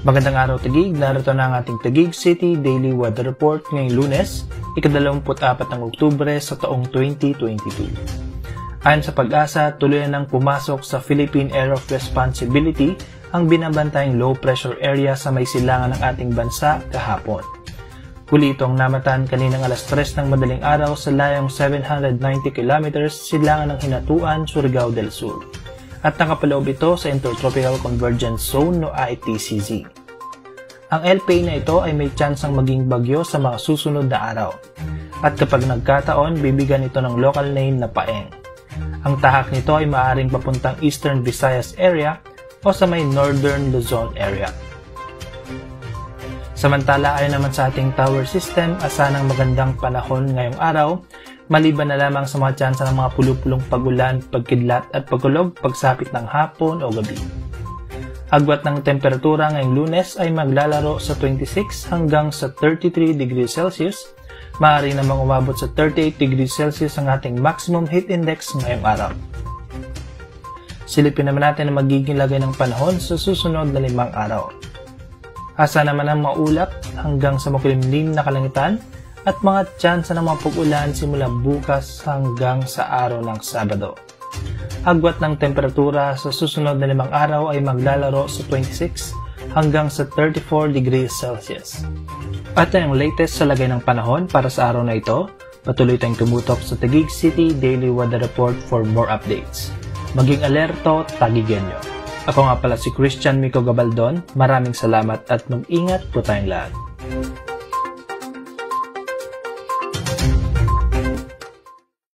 Magandang araw Taguig, narito na ang ating Taguig City Daily Weather Report ngayong Lunes, ika-24 ng Oktubre sa taong 2022. Ayon sa Pag-asa, tuloy nang pumasok sa Philippine Area of Responsibility ang binabantayang low pressure area sa may silangan ng ating bansa kahapon. Huli itong namatan kaninang alas 3 ng madaling araw sa layong 790 kilometers silangan ng Hinatuan, Surigao del Sur. At nakapaloob ito sa Intertropical Convergence Zone o ITCZ. Ang LPA na ito ay may tsansang maging bagyo sa mga susunod na araw. At kapag nagkataon, bibigyan ito ng local name na Paeng. Ang tahak nito ay maaaring papuntang Eastern Visayas area o sa may Northern Luzon area. Samantala ayon naman sa ating tower system, asanang magandang panahon ngayong araw, maliban na lamang sa mga tsansa ng mga pulupulong pag-ulan, pagkidlat at pagkulog pagsapit ng hapon o gabi. Agwat ng temperatura ngayong Lunes ay maglalaro sa 26 hanggang sa 33 degrees Celsius. Maaari namang umabot sa 38 degrees Celsius ang ating maximum heat index ngayong araw. Silipin naman natin ang magiging lagay ng panahon sa susunod na 5 araw. Asa naman ang maulap hanggang sa makulimlim na kalangitan at mga tsansa ng mga pag-ulan simula bukas hanggang sa araw ng Sabado. Agwat ng temperatura sa susunod na 5 araw ay maglalaro sa 26 hanggang sa 34 degrees Celsius. At ang latest sa lagay ng panahon para sa araw na ito, patuloy tayong tumutok sa Taguig City Daily Weather Report for more updates. Maging alerto, Taguigenyo. Ako nga pala si Christian Mico Gabaldon, maraming salamat at mag-ingat po tayong lahat.